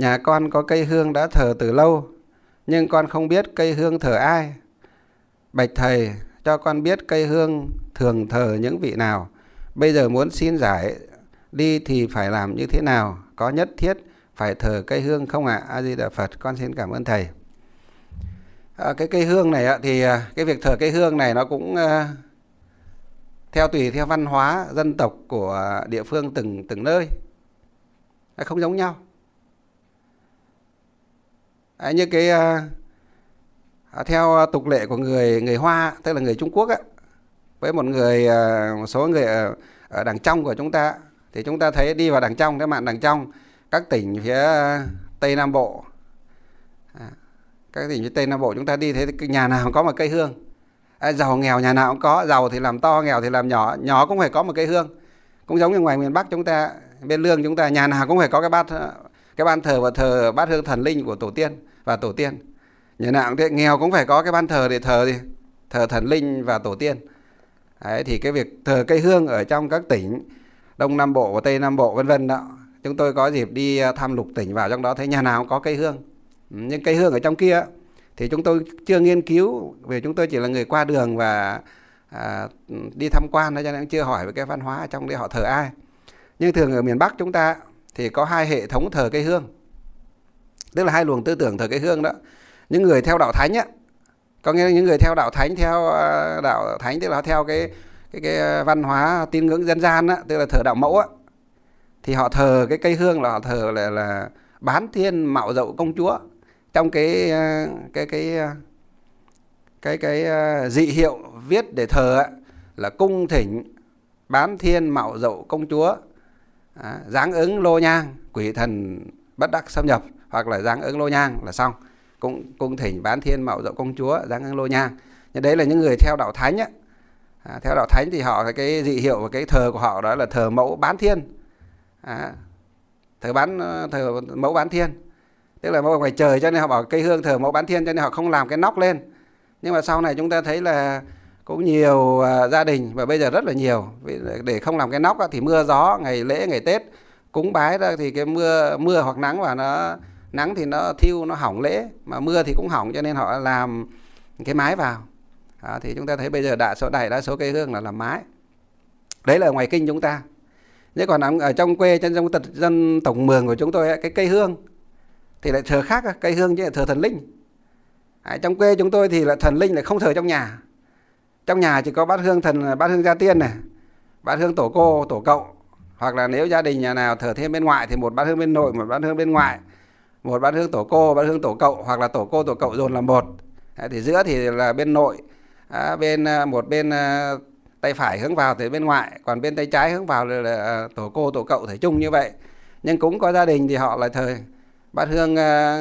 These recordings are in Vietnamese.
Nhà con có cây hương đã thờ từ lâu, nhưng con không biết cây hương thờ ai. Bạch thầy, cho con biết cây hương thường thờ những vị nào. Bây giờ muốn xin giải đi thì phải làm như thế nào? Có nhất thiết phải thờ cây hương không ạ? A Di Đà Phật. Con xin cảm ơn thầy. Cái cây hương này thì cái việc thờ cây hương này nó cũng tùy theo văn hóa dân tộc của địa phương từng nơi, không giống nhau. Như cái theo tục lệ của người Hoa, tức là người Trung Quốc với một số người ở đằng trong của chúng ta, thì chúng ta thấy đi vào đằng trong, cái mạn đằng trong các tỉnh phía Tây Nam Bộ, các tỉnh phía Tây Nam Bộ chúng ta đi thấy nhà nào cũng có một cây hương. Giàu nghèo nhà nào cũng có, giàu thì làm to, nghèo thì làm nhỏ, nhỏ cũng phải có một cây hương. Cũng giống như ngoài miền Bắc chúng ta, bên Lương chúng ta, nhà nào cũng phải có cái ban thờ và thờ bát hương thần linh của tổ tiên và tổ tiên. Nhà nào cũng thế, nghèo cũng phải có cái ban thờ để thờ thần linh và tổ tiên. Đấy, thì cái việc thờ cây hương ở trong các tỉnh Đông Nam Bộ và Tây Nam Bộ vân vân đó, chúng tôi có dịp đi thăm lục tỉnh vào trong đó thấy nhà nào cũng có cây hương. Nhưng cây hương ở trong kia thì chúng tôi chưa nghiên cứu, vì chúng tôi chỉ là người qua đường và đi tham quan, cho nên chưa hỏi về cái văn hóa ở trong đấy họ thờ ai. Nhưng thường ở miền Bắc chúng ta thì có hai hệ thống thờ cây hương, tức là hai luồng tư tưởng thờ cây hương đó. Những người theo đạo thánh có nghĩa là những người theo đạo thánh, tức là theo cái văn hóa tín ngưỡng dân gian tức là thờ đạo mẫu thì họ thờ cái cây hương là họ thờ là Bán Thiên Mạo Dậu Công Chúa. Trong cái dị hiệu viết để thờ là cung thỉnh Bán Thiên Mạo Dậu Công Chúa, giáng ứng lô nhang, quỷ thần bất đắc xâm nhập, hoặc là giáng ứng lô nhang là xong. Cung thỉnh Bán Thiên Mạo Dậu Công Chúa, giáng ứng lô nhang. Nhưng đấy là những người theo đạo thánh theo đạo thánh thì họ cái dị hiệu và cái thờ của họ đó là thờ mẫu Bán Thiên, thờ mẫu Bán Thiên, tức là mẫu ngoài trời, cho nên họ bảo cây hương thờ mẫu Bán Thiên, cho nên họ không làm cái nóc lên. Nhưng mà sau này chúng ta thấy là cũng nhiều gia đình, và bây giờ rất là nhiều, để không làm cái nóc thì mưa gió, ngày lễ ngày Tết cúng bái ra thì cái mưa hoặc nắng, và nó nắng thì nó thiêu, nó hỏng lễ, mà mưa thì cũng hỏng, cho nên họ làm cái mái vào. Thì chúng ta thấy bây giờ đa số cây hương là làm mái. Đấy là ở ngoài kinh chúng ta. Nhưng còn ở trong quê, trong dân tộc Mường của chúng tôi, cái cây hương thì lại thờ khác. Cây hương chứ là thờ thần linh. Trong quê chúng tôi thì là thần linh lại không thờ trong nhà. Trong nhà chỉ có bát hương gia tiên này, bát hương tổ cô, tổ cậu, hoặc là nếu gia đình nhà nào thờ thêm bên ngoại thì một bát hương bên nội, một bát hương bên ngoại, một bát hương tổ cô, bát hương tổ cậu, hoặc là tổ cô tổ cậu dồn làm một. Thì giữa thì là bên nội, một bên tay phải hướng vào thì bên ngoại, còn bên tay trái hướng vào là tổ cô tổ cậu, thể chung như vậy. Nhưng cũng có gia đình thì họ lại thờ bát hương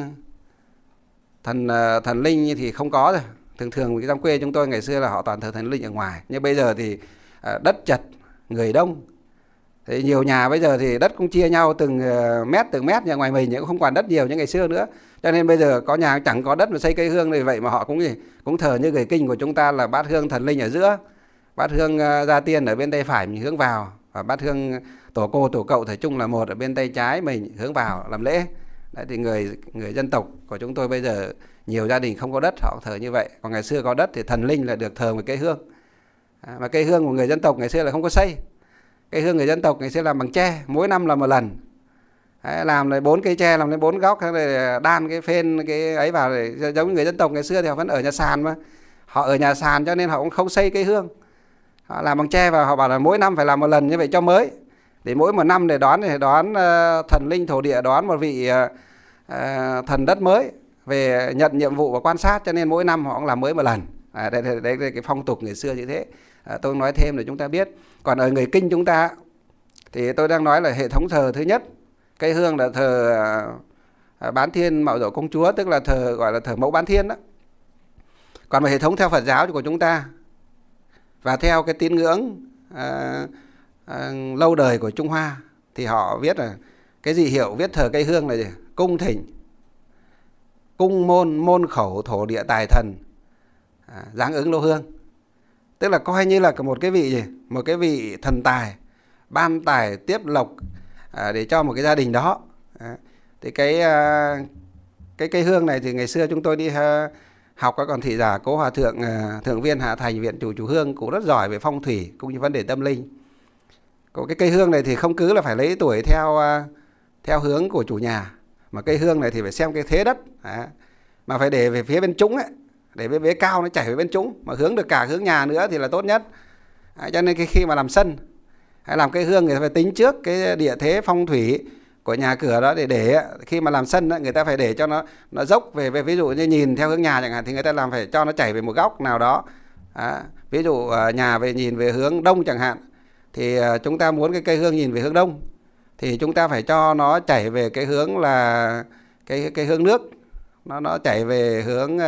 thần linh thì không có rồi. Thường trong quê chúng tôi ngày xưa là họ toàn thờ thần linh ở ngoài. Nhưng bây giờ thì đất chật, người đông, thì nhiều nhà bây giờ thì đất cũng chia nhau từng mét. Nhà ngoài mình cũng không còn đất nhiều như ngày xưa nữa, cho nên bây giờ có nhà chẳng có đất mà xây cây hương này. Vậy mà họ cũng thờ như người kinh của chúng ta là bát hương thần linh ở giữa, bát hương gia tiên ở bên tay phải mình hướng vào, và bát hương tổ cô tổ cậu thể chung là một ở bên tay trái mình hướng vào làm lễ. Đấy, thì người dân tộc của chúng tôi bây giờ nhiều gia đình không có đất, họ thờ như vậy. Còn ngày xưa có đất thì thần linh là được thờ một cây hương. Mà cây hương của người dân tộc ngày xưa là không có xây. Cây hương người dân tộc ngày xưa làm bằng tre, mỗi năm làm một lần. Đấy, làm lại 4 cây tre, làm lên 4 góc, rồi đan cái phên cái ấy vào. Để, giống như người dân tộc ngày xưa thì họ vẫn ở nhà sàn mà. Họ ở nhà sàn cho nên họ cũng không xây cây hương. Họ làm bằng tre và họ bảo là mỗi năm phải làm một lần như vậy cho mới. Để mỗi một năm để đón thần linh thổ địa, đón một vị thần đất mới về nhận nhiệm vụ và quan sát, cho nên mỗi năm họ cũng làm mới một lần. Đấy cái phong tục ngày xưa như thế. Tôi nói thêm để chúng ta biết. Còn ở người kinh chúng ta thì tôi đang nói là hệ thống thờ thứ nhất, cây hương là thờ Bán Thiên Mạo Dậu Công Chúa, tức là gọi là thờ mẫu Bán Thiên đó. Còn về hệ thống theo Phật giáo của chúng ta và theo cái tín ngưỡng lâu đời của Trung Hoa thì họ viết là cái dị hiệu viết thờ cây hương là gì? Cung thỉnh, cung môn khẩu thổ địa tài thần, giáng ứng lô hương. Tức là coi như là một cái vị gì? Một cái vị thần tài, ban tài tiếp lộc để cho một cái gia đình đó. Thì cái cây hương này thì ngày xưa chúng tôi đi học các còn thị giả Cố Hòa Thượng Thượng viên Hạ Thành Viện Chủ Hương cũng rất giỏi về phong thủy cũng như vấn đề tâm linh. Có cái cây hương này thì không cứ là phải lấy tuổi theo hướng của chủ nhà, mà cây hương này thì phải xem cái thế đất, mà phải để về phía bên trũng ấy, để bên vế cao nó chảy về bên trũng, mà hướng được cả hướng nhà nữa thì là tốt nhất. Cho nên khi mà làm sân hay làm cây hương, người ta phải tính trước cái địa thế phong thủy của nhà cửa đó, để khi mà làm sân đó, người ta phải để cho nó dốc về ví dụ như nhìn theo hướng nhà chẳng hạn, thì người ta làm phải cho nó chảy về một góc nào đó. Ví dụ nhà về nhìn về hướng đông chẳng hạn, thì chúng ta muốn cái cây hương nhìn về hướng đông thì chúng ta phải cho nó chảy về cái hướng là cái hướng nước, nó chảy về hướng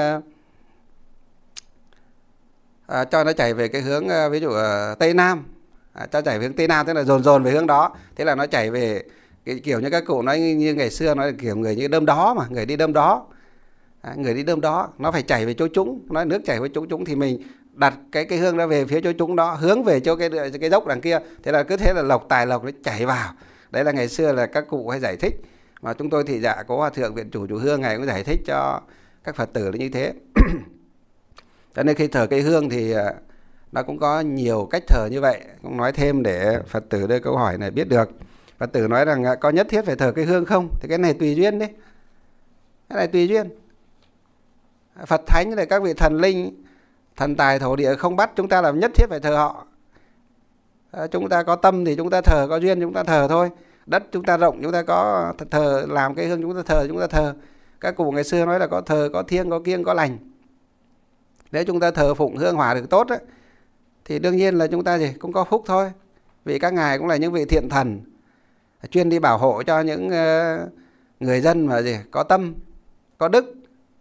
cho nó chảy về cái hướng ví dụ tây nam, cho chảy về hướng tây nam, tức là dồn về hướng đó, thế là nó chảy về cái kiểu như các cụ nói, như ngày xưa nói là kiểu người như đơm đó, mà người đi đơm đó, người đi đơm đó nó phải chảy về chỗ trũng, nói nước chảy về chỗ trũng thì mình đặt cái hương đó về phía chỗ trũng đó, hướng về chỗ cái dốc đằng kia, thế là cứ thế là lộc tài lộc nó chảy vào. Đấy là ngày xưa là các cụ hay giải thích, mà chúng tôi thị giả Cố Hòa Thượng Viện Chủ Hương ngày cũng giải thích cho các Phật tử là như thế. Cho nên khi thờ cây hương thì nó cũng có nhiều cách thờ như vậy. Cũng nói thêm để Phật tử đưa câu hỏi này biết được. Phật tử nói rằng có nhất thiết phải thờ cây hương không? Thì cái này tùy duyên đấy. Cái này tùy duyên. Phật thánh là các vị thần linh, thần tài thổ địa không bắt chúng ta là nhất thiết phải thờ họ. Chúng ta có tâm thì chúng ta thờ, có duyên chúng ta thờ thôi. Đất chúng ta rộng, chúng ta có thờ, làm cây hương chúng ta thờ. Các cụ ngày xưa nói là có thờ, có thiêng, có kiêng, có lành. Nếu chúng ta thờ phụng hương hỏa được tốt ấy, thì đương nhiên là chúng ta cũng có phúc thôi. Vì các ngài cũng là những vị thiện thần, chuyên đi bảo hộ cho những người dân mà có tâm, có đức.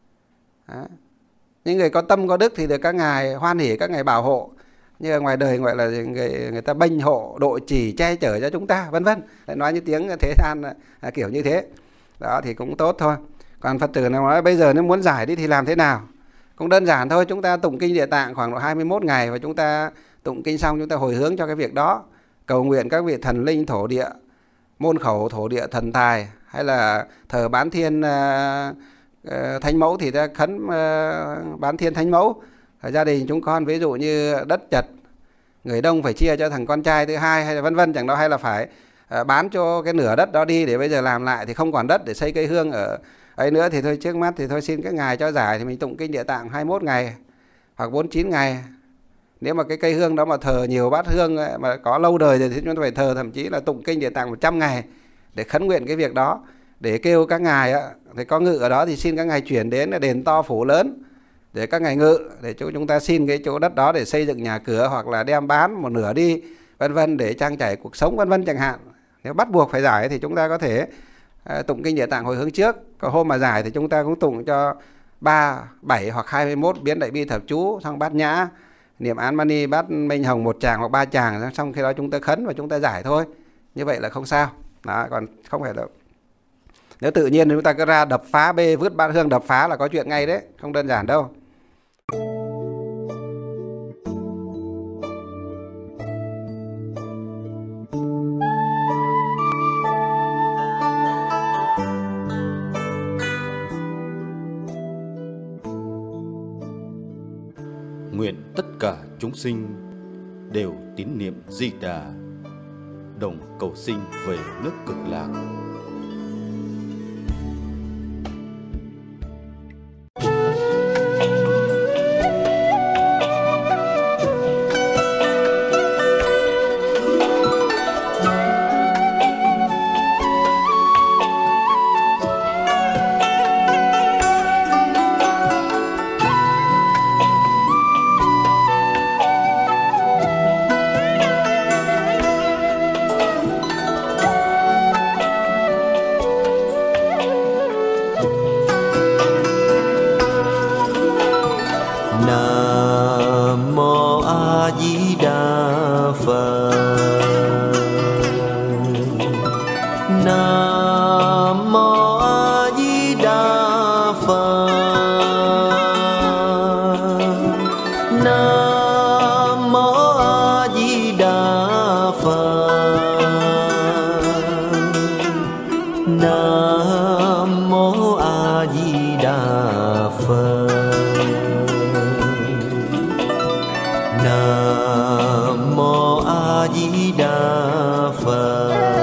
Những người có tâm, có đức thì được các ngài hoan hỉ, các ngài bảo hộ. Như ở ngoài đời gọi là người ta bênh hộ, độ trì, che chở cho chúng ta, vân vân. Nói như tiếng thế gian kiểu như thế. Đó thì cũng tốt thôi. Còn Phật tử nào nói bây giờ nếu muốn giải đi thì làm thế nào? Cũng đơn giản thôi, chúng ta tụng kinh Địa Tạng khoảng độ 21 ngày, và chúng ta tụng kinh xong chúng ta hồi hướng cho cái việc đó. Cầu nguyện các vị thần linh thổ địa, môn khẩu thổ địa thần tài, hay là thờ Bán Thiên Thánh Mẫu thì ta khấn Bán Thiên Thánh Mẫu. Ở gia đình chúng con ví dụ như đất chật, người đông phải chia cho thằng con trai thứ hai, hay là vân vân chẳng đó, hay là phải bán cho cái nửa đất đó đi để bây giờ làm lại thì không còn đất để xây cây hương ở ấy nữa, thì thôi trước mắt thì thôi xin các ngài cho giải, thì mình tụng kinh Địa Tạng 21 ngày hoặc 49 ngày. Nếu mà cái cây hương đó mà thờ nhiều bát hương ấy, mà có lâu đời thì chúng ta phải thờ thậm chí là tụng kinh Địa Tạng 100 ngày để khấn nguyện cái việc đó, để kêu các ngài thì có ngự ở đó thì xin các ngài chuyển đến đền To Phủ Lớn để các ngài ngự, để chúng ta xin cái chỗ đất đó để xây dựng nhà cửa, hoặc là đem bán một nửa đi, vân vân, để trang trải cuộc sống, vân vân chẳng hạn. Nếu bắt buộc phải giải thì chúng ta có thể tụng kinh Địa Tạng hồi hướng trước. Còn hôm mà giải thì chúng ta cũng tụng cho 3, 7 hoặc 21 biến Đại Bi Thập Chú, xong Bát Nhã, niệm Án Mani, Bát Minh Hồng 1 tràng hoặc 3 tràng, xong khi đó chúng ta khấn và chúng ta giải thôi. Như vậy là không sao. Đó, còn không phải là nếu tự nhiên chúng ta cứ ra đập phá bê, vứt bát hương đập phá là có chuyện ngay đấy, không đơn giản đâu. Nguyện tất cả chúng sinh đều tín niệm Di Đà, đồng cầu sinh về nước Cực Lạc. Nam Mô A Di Đà Phật. Nam Mô A Di Đà Phật.